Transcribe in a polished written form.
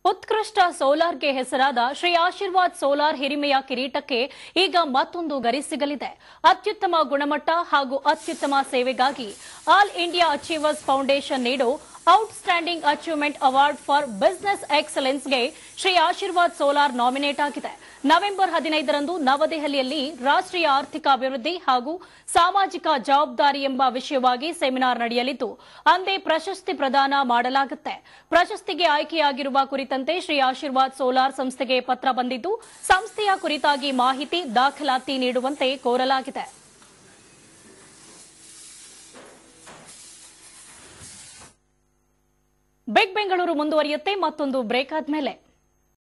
ಉತ್ಕೃಷ್ಟ ಸೋಲಾರ್ಗೆ ಹೆಸರಾದ ಶ್ರೀ ಆಶೀರ್ವಾದ್ ಸೋಲಾರ್ ಹಿರಿಮೆಯ ಕಿರೀಟಕ್ಕೆ ಈಗ ಮತ್ತೊಂದು ಗರಿ ಸಿಗಲಿದೆ. ಅತ್ಯುತ್ತಮ ಗುಣಮಟ್ಟ ಹಾಗೂ ಅತ್ಯುತ್ತಮ ಸೇವೆಗಾಗಿ ಆಲ್ ಇಂಡಿಯಾ ಅಚೀವರ್ಸ್ ಫೌಂಡೇಶನ್ ನೀಡೋ outstanding achievement award for business ಎಕ್ಸಲೆನ್ಸ್ಗೆ ಶ್ರೀ ಆಶೀರ್ವಾದ್ ಸೋಲಾರ್ ನಾಮಿನೇಟ್ ಆಗಿದೆ. ನವೆಂಬರ್ 15ರಂದು ನವದೆಹಲಿಯಲ್ಲಿ ರಾಷ್ಟ್ರೀಯ ಆರ್ಥಿಕ ಅಭಿವೃದ್ಧಿ ಹಾಗೂ ಸಾಮಾಜಿಕ ಜವಾಬ್ದಾರಿ ಎಂಬ ವಿಷಯವಾಗಿ ಸೆಮಿನಾರ್ ನಡೆಯಲಿದ್ದು ಅಂದೇ ಪ್ರಶಸ್ತಿ ಪ್ರದಾನ ಮಾಡಲಾಗುತ್ತೆ. ಪ್ರಶಸ್ತಿಗೆ ಆಯ್ಕೆಯಾಗಿರುವ ಕುರಿತಂತೆ ಶ್ರೀ ಆಶೀರ್ವಾದ್ ಸೋಲಾರ್ ಸಂಸ್ಥೆಗೆ ಪತ್ರ ಬಂದಿದ್ದು ಸಂಸ್ಥೆಯ ಕುರಿತಾಗಿ ಮಾಹಿತಿ ದಾಖಲಾತಿ ನೀಡುವಂತೆ ಕೋರಲಾಗಿದೆ. ಬಿಗ್ ಬೆಂಗಳೂರು ಮುಂದುವರಿಯುತ್ತೆ. ಮತ್ತೊಂದು ಬ್ರೇಕ್ ಆದ್ಮೇಲೆ